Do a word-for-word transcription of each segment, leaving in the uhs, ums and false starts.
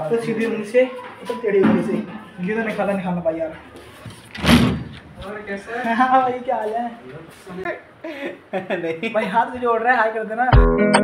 तो सीधी उंगली से तो टेढ़ी उंगली से ये तो निकाला निकालना भाई यार। और कैसा है? हाँ भाई क्या हाल है? नहीं भाई हाथ भी जोड़ रहा है, हाय कर देना।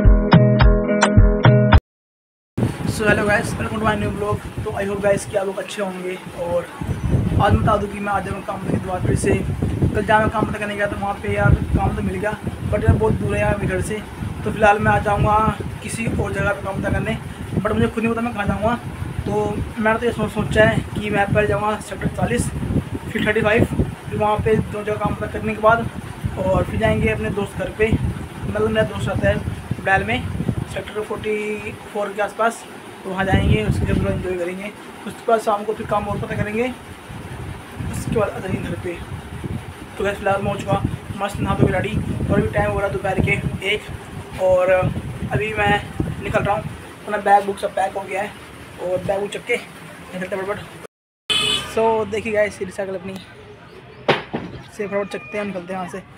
So hello guys, welcome to my new blog. तो आई होप गाइस कि आप लोग अच्छे होंगे। और आज मैं बता दूं कि मैं आज जब काम करने के बाद फिर से कल जहाँ मैं काम पता करने गया तो वहाँ पे यार काम तो मिल गया, बट यार बहुत दूर है यार मेरे घर से। तो फिलहाल मैं आ जाऊँगा किसी और जगह पे काम पता करने, बट मुझे खुद नहीं पता मैं कहाँ जाऊँगा। तो मैंने तो ये सोच सोचा है कि मैं पहले जाऊँगा सेक्टर चालीस, फिर थर्टी फाइव, फिर वहाँ पे दो जगह काम पता करने के बाद और फिर जाएंगे अपने दोस्त घर पे। मतलब मेरा दोस्त रहता है बैल में सेक्टर फोर्टी फोर के आसपास, तो वहाँ जाएंगे, उसके बाद थोड़ा इन्जॉय करेंगे। उसके बाद शाम को फिर काम और पता करेंगे, उसके बाद आ जाएंगे घर पे। तो वैसे फिलहाल मैं हो चुका मस्त नहा धो के रेडी, और अभी टाइम हो रहा है दोपहर के एक, और अभी मैं निकल रहा हूँ। अपना बैग बुक सब पैक हो गया है और बैग बुक चक के निकलते फटाफट। सो देखिए गाइस सीधी साइकिल अपनी से फटाफट चकते हैं, निकलते हैं यहाँ से।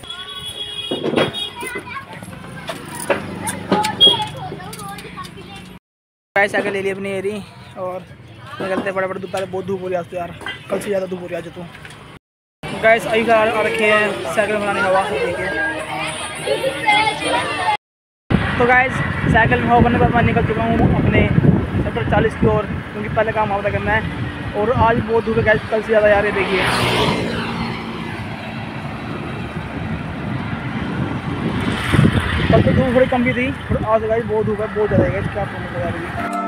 गाइस साइकिल ले ली अपनी एरी और निकलते फटाफट। दोपहर बहुत धूप हो रही है आज तो यार, कल से ज़्यादा धूप हो रही है आज तो। गाइस अभी आ रखे हैं साइकिल बनाने हवा से देखे। तो गाइस साइकिल में हवा बनने के बाद मैं निकल चुका हूँ अपने सेक्टर चालीस की ओर, क्योंकि पहले काम हवा करना है। और आज बहुत धूप है गाइस, कल से ज़्यादा यार ये देखिए। कल तो धूप थोड़ी कम भी थी और आज गाइस बहुत धूप है, बहुत ज़्यादा है गाइस, क्या समझ लगा रही है।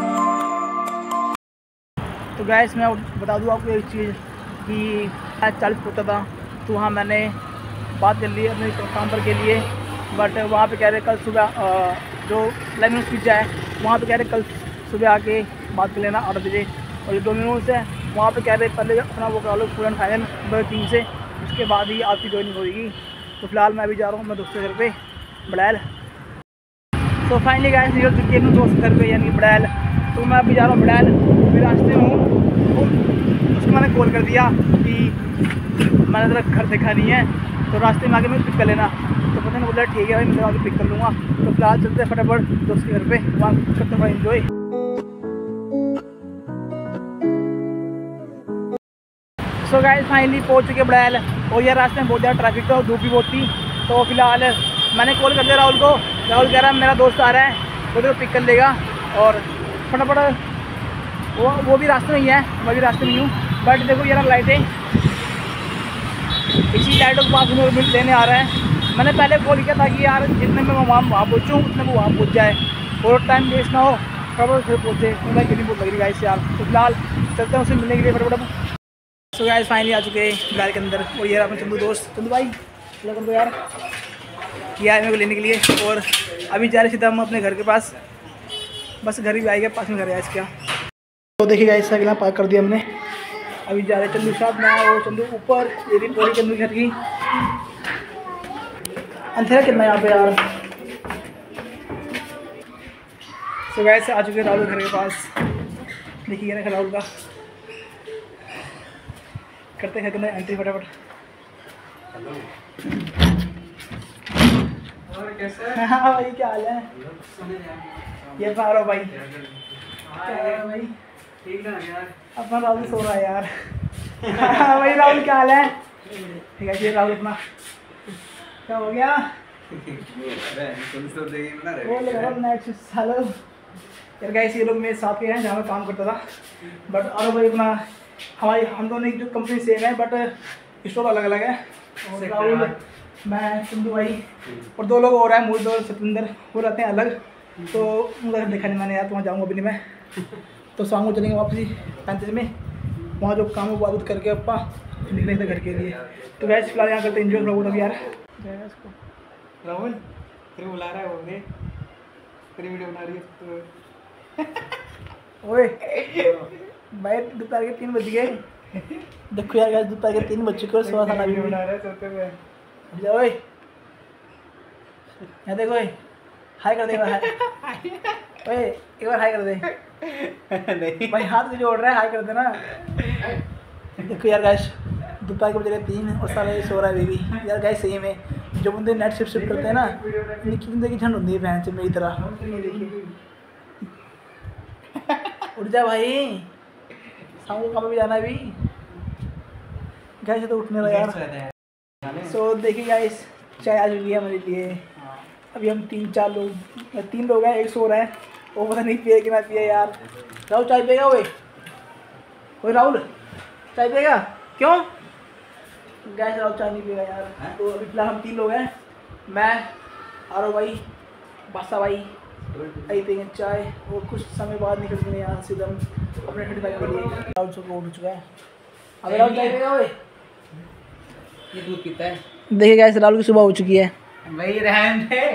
तो गाइस मैं बता दूँ आपको एक चीज़ कि आज चालीस पहुँचा था, तो वहाँ मैंने बात कर ली अपने काम पर के लिए, बट वहाँ पे कह रहे कल सुबह जो लाइनमैन पिज्जा है वहाँ पे कह रहे कल सुबह आके बात कर लेना आठ बजे। और जो डोमिनोज है वहाँ पे कह रहे पहले अपना वो करा लो फुल एंड फाइनल नंबर तीन से, उसके बाद ही आपकी ज्वाइनिंग होगी। तो फिलहाल मैं अभी जा रहा हूँ मैं दोस्त के घर पे बड़ैल। तो फाइनली गाइस निकल चुकी है दोस्त घर पे यानी बड़ैल। तो मैं अभी जा रहा हूँ बड़ैल, फिर रास्ते में हूँ। उसको मैंने कॉल कर दिया कि मैंने ज़रा घर देखा नहीं है, तो रास्ते में आके मैं पिक कर लेना। तो पता नहीं बोला ठीक है भाई, मैं आगे पिक कर लूँगा। तो फिलहाल चलते हैं फटाफट दोस्त के घर पे, वहाँ करते हुआ इन्जॉय। सो गाइस फाइनली पहुँच चुके बड़ैल, और यार रास्ते में बहुत ज़्यादा ट्रैफिक था और धूप भी बहुत थी। तो फिलहाल मैंने कॉल कर दिया राहुल को, राहुल कह रहा है मेरा दोस्त आ रहा है, वो तो पिक कर लेगा। और फटाफट वो वो भी रास्ते में ही है, मैं भी रास्ते में हूँ। बट देखो यार लाइटें, इसी लाइटों के पास मिल लेने आ रहा है। मैंने पहले कॉल किया था कि यार जितने में मैं वहाँ वहाँ पहुँचूँ उतने में वहाँ पहुँच जाए और टाइम वेस्ट ना हो, फटाफट फिर पहुँचे। तो मैं कितनी बहुत लग रही गाइस यार। तो फिलहाल चलते हैं उससे मिलने के लिए फटाफट। सो गाइस फाइनली आ चुके हैं गाड़ी के अंदर, और ये अपने चंदू दोस्त चंदू भाई लगन तो यार किया है मेरे को लेने के लिए। और अभी जा रहे सीधा हम अपने घर के पास, बस घर भी आएगा, पास में घर है इसका। तो देखिए गाइस साइकिल पार्क कर दिया हमने, अभी जा रहे चंदू साथ में और चंदू ऊपर, ये भी पूरी चंदू घर की। अंधेरा कितना यहाँ पे यार। सो गाइस आ चुके हैं राहुल घर के पास, देखिए ना राहुल का करते हैं करते एंट्री फटाफट। और कैसा है? हाँ भाई क्या हाल है? ये पारो भाई क्या है भाई? ठीक है यार, अपना राहुल सो रहा है यार। हाँ भाई राहुल क्या हाल है? ठीक है ये राहुल अपना क्या हो गया? यार गाइस ये लोग मेरे साथ के हैं जहाँ मैं काम करता था, बट और भाई अपना हमारी हम दोनों की जो कंपनी सेम है बट स्टोर अलग अलग है। और राहुल मैं चंदू भाई और दो लोग और हैं, मोहित और सतिंदर, वो रहते हैं अलग। तो उनका देखा नहीं मैंने यार, तो वहाँ जाऊँगा अभी नहीं मैं। तो शाम को चलेंगे वापसी पैंतीस में, वहाँ जो काम है वो आदत करके अपा निकले थे घर के लिए। तो गैस फिलहाल यहाँ करते इन्जॉय राहुल अभी यार। राहुल तेरे बुला रहा है, वो देख तेरी वीडियो बना रही है तो। ओए भाई दोपहर के तीन बज गए, देखो यार गाइस दोपहर के तीन बज चुके और सोलह साढ़े वीडियो बना रहा है सोते हुए। ओए यहाँ देखो, हाय कर दे हाय। ओए एक बार हाय कर दे। नहीं भाई हाथ भी जोड़ रहा है, हाय कर देना। देखो यार गाइस दोपहर के बजे तीन और सारा सो रहा है बेबी। यार गाइस सही में जो बंदे नेट शिफ्ट शिफ्ट करते हैं ना, इनकी जिंदगी ठंड होती है फैन से मेरी तरह। उठ जा भाई, शाम को कहाँ भी जाना है अभी। गैस तो उठने लगा यार। सो देखिए गाइस, चाय आ चुकी है हमारे लिए। अभी हम तीन चार लोग तीन लोग हैं, एक सो रहा है, वो पता नहीं पिए कि ना पिए यार। राहुल चाय पिएगा? वे ओए राहुल चाय पिएगा? क्यों? गैस राहुल चाय नहीं पिएगा यार। तो अभी फिलहाल हम तीन लोग हैं, मैं, आरो भाई, बासा भाई, आई पिएंगे चाय और कुछ समय बाद निकलेंगे यहाँ से हम अपने ठंडी के लिए। राहुल सो को उठ चुका है। अभी राहुल चाय पिएगा? वे ये दूध पीता है। देखिए गैस राहुल की सुबह हो चुकी है भाई, रहन दे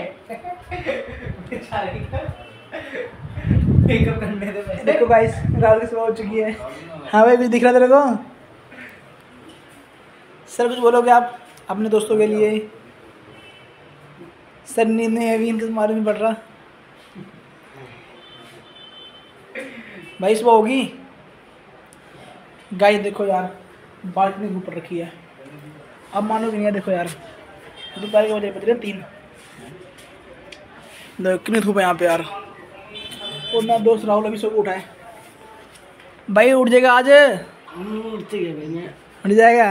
मेकअप करने दे पहले। देखो गाइस राहुल की सुबह हो चुकी है। हाँ भाई, कुछ दिख रहा है तेरे को? सर कुछ बोलोगे आप अपने दोस्तों के लिए? सर नींद नहीं अभी इनके मालूम नहीं पड़ रहा। भाई सुबह होगी। गाइस देखो यार, बालकनी ऊपर रखी है, अब मानो कि नहीं है। देखो यार, दोपहर के बजे बज रहे तीन, देखो कितनी धूप है यहाँ पे यार। और मेरा दोस्त राहुल अभी सो उठा है। भाई उठ जाएगा आज? उठ जाएगा।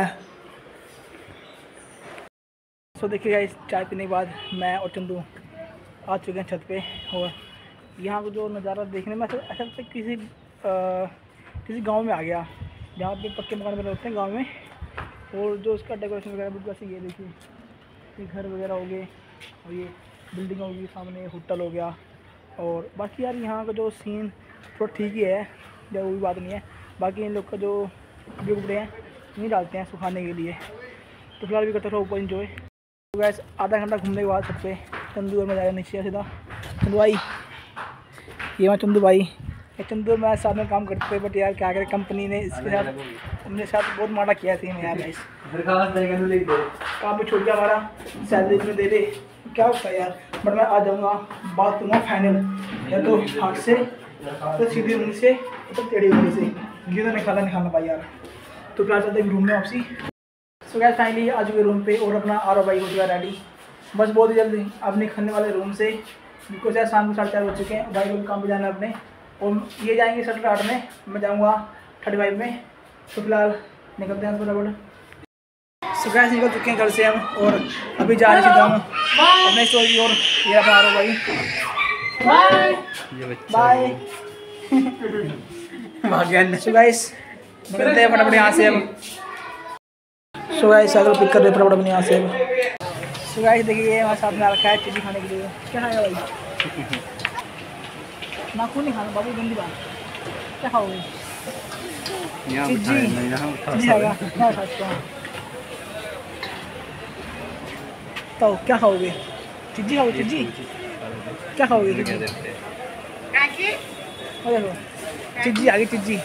सो देखिए गाइस, चाय पीने के बाद मैं और चंदू आ चुके हैं छत पे। और यहाँ को जो नज़ारा देखने में ऐसा ऐसा लगता है किसी आ, किसी गांव में आ गया, जहाँ पे पक्के मकान बने होते हैं गांव में। और जो उसका डेकोरेशन वगैरह बिल्कुल ऐसे, ये देखिए, ये घर वगैरह हो गए और ये बिल्डिंग होगी, सामने होटल हो गया। और बाकी यार यहाँ का जो सीन थोड़ा ठीक ही है, जब वो भी बात नहीं है। बाकी इन लोग का जो कपड़े कपड़े हैं नहीं डालते हैं सुखाने के लिए। तो फिलहाल भी करता था ऊपर इंजॉय। तो गैस आधा घंटा घूमने के बाद छत पे चंदू और मैं जाएगा नीचे सीधा। चंदू भाई, ये मैं चंदू भाई, ये चंदू और मैं साथ में काम करते थे, बट यार क्या करें, कंपनी ने इसके साथ अपने साथ बहुत माड़ा किया थी यार। गाइस काम भी छूट गया हमारा, सैलरी में दे दे, क्या होता है यार। बट मैं आ जाऊँगा, बात करूँगा फाइनल, या तो हाथ से तो सीधी उंगली से तो टेढ़ी उंगली से, ये तो निकाला निकालना भाई यार। तो क्या चलते हैं रूम में वापसी। सो गैस फाइनली आ चुके रूम पे और अपना आरो भाई हो चुका रेडी। बस बहुत ही जल्दी अब निकलने वाले रूम से, बिकॉज यार शाम को साढ़े चार बज चुके हैं। भाई लोग काम पे जाना है अपने, और ये जाएंगे सेक्टर आठ में, मैं जाऊँगा थर्टी फाइव में। तो फिलहाल निकलते हैं फटाफट। सो गैस निकल चुके हैं घर से हम, और अभी जा रहे सीधा हम अपने स्टोर की ओर। ये अपना आरो भाई, बाय बाय। सो गैस निकलते हैं फटाफट यहाँ से अब। सो गाइस साइकिल पिक कर रहे फटाफट अपने यहाँ से अब। सो गाइस देखिए हमारे साथ में आ रखा है चिज्जी खाने के लिए। क्या खाएगा भाई? नाखून नहीं खाना बाबू, गंदी बात। क्या खाओगे? चिज्जी चिज्जी खाएगा? क्या खाते हैं तो क्या खाओगे? चिज्जी खाओगे? चिज्जी क्या खाओगे? देखो चिज्जी आ गई, चिज्जी,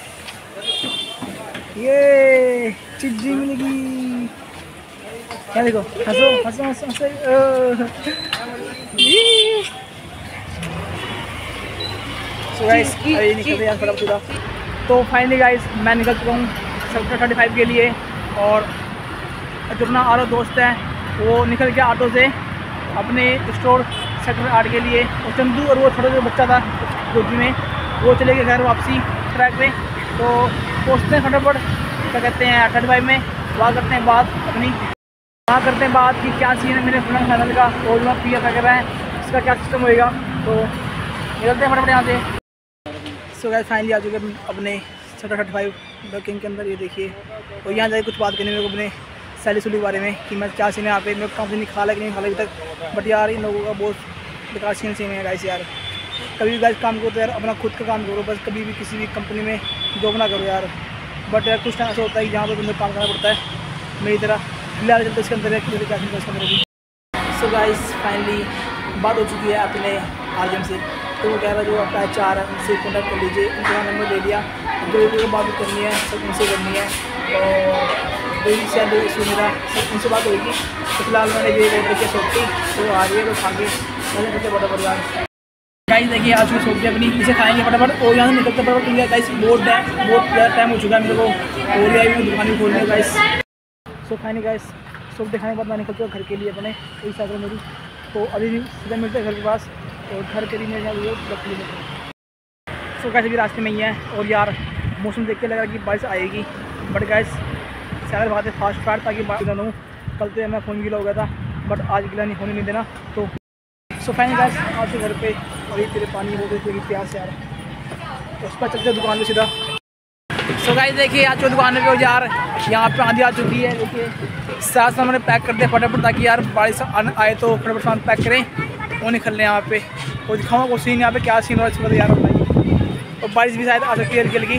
ये चिज्जी मिलेगी। क्या देखो, हंसो हंसो हंसो हंसो। सो गाइस अभी निकलते हैं फटाफट सीधा। तो फाइनली गाइस मैं निकल चुका हूँ सेक्टर थर्टी फाइव के लिए। और जो अपना आरो दोस्त है वो निकल गया ऑटो से अपने स्टोर सेक्टर आठ के लिए। और चंदू और वो छोटा जो बच्चा था गोदी में, वो चले गए घर वापसी ट्रैक पे। तो पहुँचते हैं फटाफट, क्या कहते हैं, थर्टी फाइव में। वहाँ करते हैं बात अपनी, वहाँ करते हैं बात कि क्या सीन है मेरे फ्रेंड फाइनल का, और जो पी एफ वगैरह है इसका क्या सिस्टम होएगा। तो निकलते हैं फटाफट यहाँ से। सो गाइस फाइनली आ चुके हैं अपने सेक्टर थर्टी फाइव वर्किंग के अंदर, ये देखिए। और यहाँ जाके कुछ बात करनी मेरे को अपने सैली सुली के बारे में कि मैं क्या सीन है यहाँ पे, मेरे को काम से नहीं खा कि नहीं खा अभी तक। बट यार इन लोगों का बहुत बेकार सीन सीन है गाइस यार। कभी भी गाइस काम करो तो यार अपना खुद का काम करो, बस कभी भी किसी भी कंपनी में जॉब ना करो यार। बट यार कुछ टाइम ऐसा होता है कि जहाँ पर बंदे काम करना पड़ता है मेरी तरह। फिलहाल चलते इसके अंदर है कि क्या इसके अंदर भी। सो गाइस फाइनली बात हो चुकी है अपने आर्जन से। तो वो कह रहा जो आपका एच आर है उनसे कॉन्टैक्ट कर लीजिए, उनका नंबर ले लिया, जो भी बात करनी है सब उनसे करनी है। और जो भी सैलरी इशू मेरा सब उनसे बात होगी। तो फिलहाल मैंने ये ऑर्डर किया सोपी, तो आ रही है तो खा के मैंने सोचा फटाफट यार। गाइस देखिए आज की सब्जी अपनी इसे खाएंगे फटाफट और यहाँ से निकलते फटाफट, क्योंकि गाइस बहुत टाइम बहुत ज़्यादा टाइम हो चुका है मेरे को, और ये भी दुकान भी खोलनी है गाइस। सो फाइनली गाइस सब दिखाने के बाद मैं निकलता हूँ घर के लिए अपने, एक साइकिल मेरी। तो अभी भी सीधा मिलते हैं घर के पास, और घर के लिए मेरे यहाँ सो गैस भी रास्ते में ही है और यार मौसम देख के लग रहा है कि बारिश आएगी, बट गैस सैर बात है फास्ट फास्ट ताकि दोनों कल तो मैं फ़ोन गीला हो गया था, बट आज गीला नहीं होने नहीं देना। तो सो फाइनली गैस आज घर पे और ये तेरे पानी हो गई प्यास यार, तो उस पर चलते दुकान पे सीधा। सो गाइस देखिए आज दुकान पे यार यहाँ पे आंधी आ चुकी है, देखिए साथ सामान पैक करते हैं फटाफट ताकि यार बारिश आए तो फटाफट सामान पैक करें और निकल लें यहाँ पे। और दिखाऊंगा वो सीन यहाँ पे क्या सीन हो रहा है यार भाई, और बारिश भी शायद आ सकती है हल्की हल्की।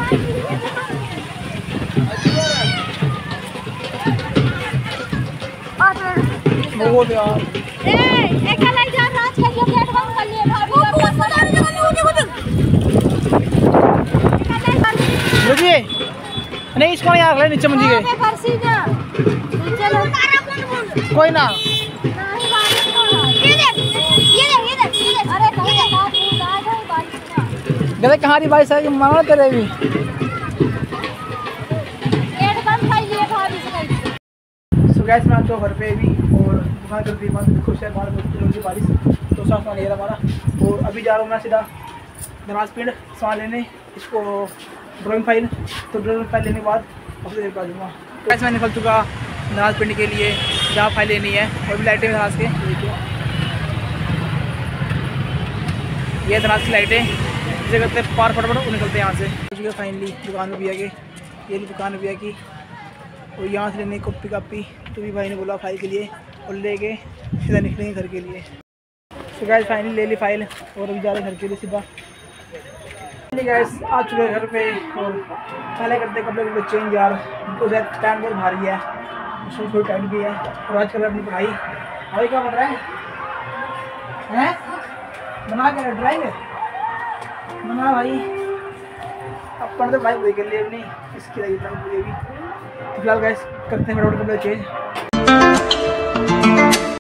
बहुत यार रुकिए नहीं इसको नहीं आग नीचे मंजी गए कोई ना गले कहाँ रही भाई साहब मानो तेरे भी। सो गैस मैं तो घर पे भी और दुकान कर दी खुश है बाहर बारिश तो साफ सामान ले रहा हमारा। और अभी जा रहा हूँ मैं सीधा नमाज पिंड सामान लेने इसको ड्राइंग फाइल, तो ड्राइंग फाइल लेने के बाद अपने देर बाजूँगा। तो ऐसे मैं निकल चुका नमाज पिंड के लिए जहाँ फाइल लेनी है और भी लाइटें नमाज के ये नमाज की लाइटें जिसे करते हैं पार फटाफट वो निकलते हैं यहाँ से। फाइनली दुकान में भी आ गए, ये दुकान में भी आ गई और यहाँ से लेने कॉपी कापी तो भी भाई ने बोला फाइल के लिए और ले गए सीधा निकलेंगे घर के लिए। तो गाइस फाइनली ले ली फाइल और अभी जा रहे घर के लिए सीधा। गाइस आ चुके घर पे और पहले करते कपड़े कपड़े चेंज यार, उनको टाइम बहुत भारी है उसमें थोड़ी टाइम भी है। और आज कल अपनी पढ़ाई भाई क्या बन रहा है हैं बना के ड्राइंग बना भाई अपन तो भाई पूरी कर लिए अपनी इसकी लगी पूरी भी। तो फिलहाल गाइस करते हैं फटाफट कपड़े चेंज।